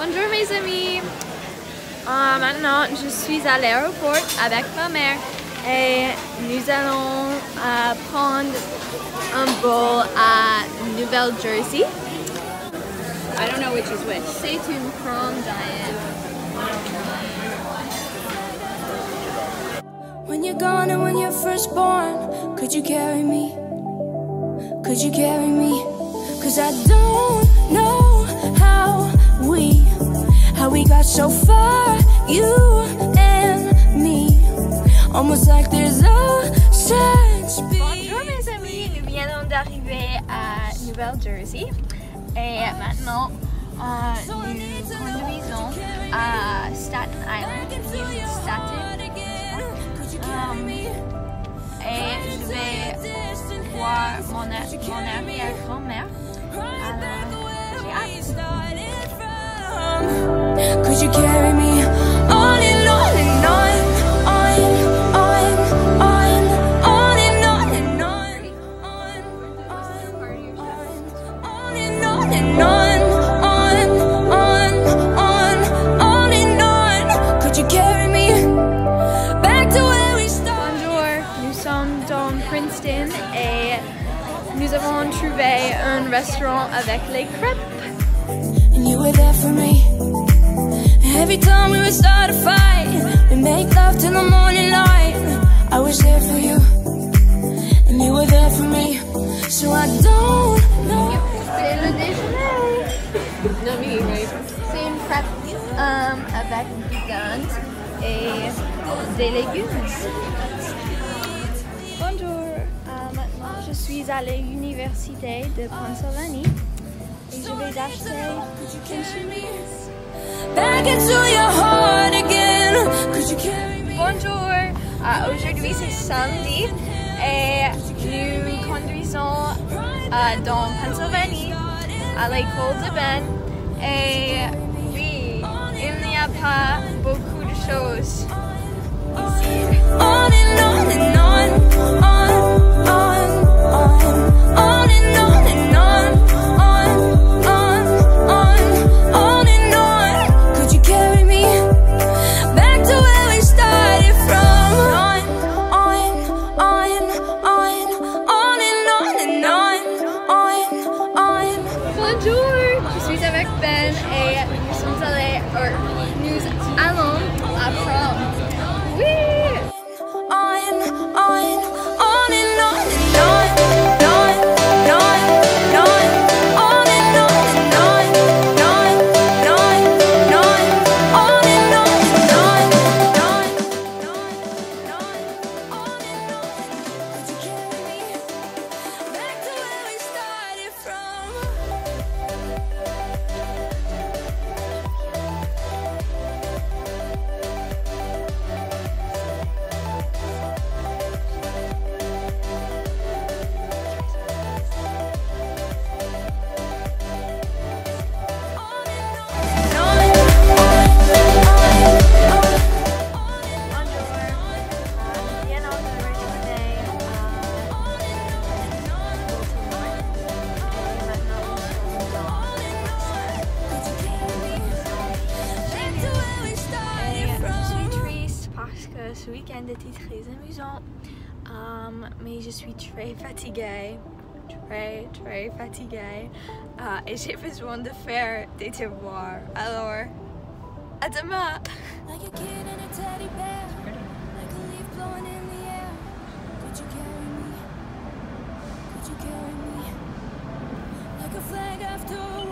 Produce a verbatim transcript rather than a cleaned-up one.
Bonjour mes amis! Euh, maintenant, je suis à l'aéroport avec ma mère et nous allons euh, prendre un vol à Nouvelle-Jersey. I don't know which is which. C'est une prom diet. When you're gone and when you're first born, could you carry me? Could you carry me? Cause I don't know how we, how we got so far, you and me. Almost like there's a such big... Bonjour mes amis, nous venons d'arriver à Nouvelle-Jersey et maintenant euh, nous conduisons à Staten Island, l'île Staten. Um, et je vais voir mon, mon arrière-grand-mère. Alors, j'ai hâte. Could you carry me on and on and on, on, on, on, on and on and on, on, on and on and on, on, on, on, on and on. Could you carry me back to where we started? Bonjour, nous sommes dans Princeton et nous avons trouvé un restaurant avec les crêpes. And you were there for me. Every time we would start a fight, we make love till the morning light. I was there for you, and you were there for me. So I don't know. C'est le déjeuner. Not me, right? C'est une crêpe um, avec du viande et des légumes. Bonjour, uh, maintenant je suis à l'université de Pennsylvanie et je vais acheter une chemise. Back into your heart again. Could you carry me? Bonjour, uh, aujourd'hui c'est samedi et nous conduisons uh, dans Pennsylvanie à l'école de Ben et oui, il n'y a pas beaucoup de choses ici. On and on and on, on, on, on, on and on and on, on, on, on, on and on. Could you carry me back to where we started from? On, on, on, on, on and on and on, on, on. Bonjour, je suis avec Ben et nous sommes allés, or, nous allons à prom. Oui! On, on, on and on and on, on, on, on, on and on and on, on, on, on, on and on and on, on, on, on and on. Could you carry me back to where we started from? Ce week-end était très amusant, um, mais je suis très fatiguée, très très fatiguée uh, et j'ai besoin de faire des devoirs. Alors, à demain! Like a kid and a teddy bear, like a leaf blowing in the air. Could you carry me? Could you carry me? Like a flag after